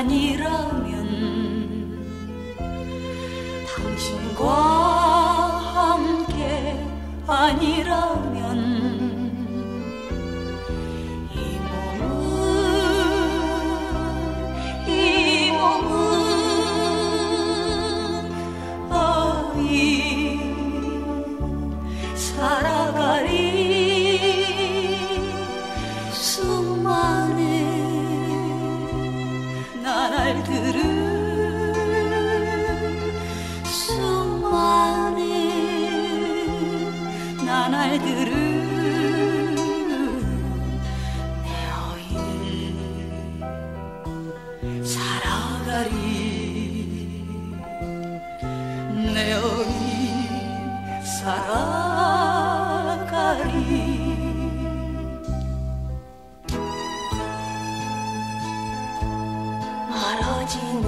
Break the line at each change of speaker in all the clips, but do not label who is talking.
아니라면 당신과 함께 아니라면 이 몸은 어이 살아가리. 수많은 나날들은 수많은 나날들은 내 어인 살아가리. 내 어인 살아가리. 멀어지는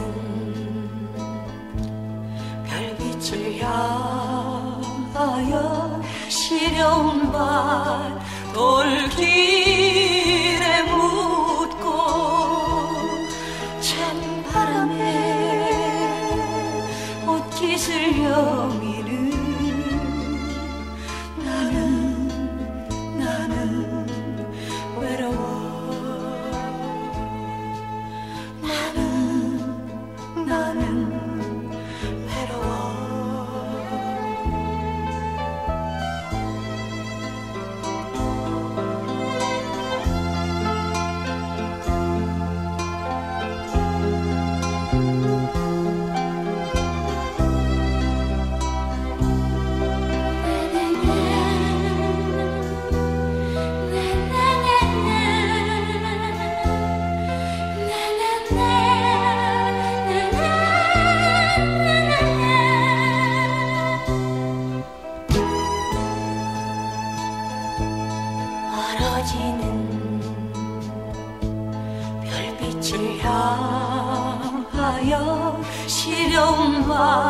별빛을 향하여 시려운 발 돌길에 묻고 찬바람에 옷깃을 여미는 나는 외로워. 나는 외로워. 멀어지는 별빛을 향하여 시려운 발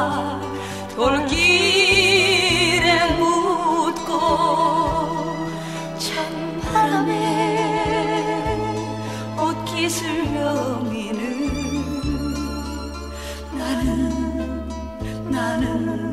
돌길에 묻고 찬바람에 옷깃을 여미는 나는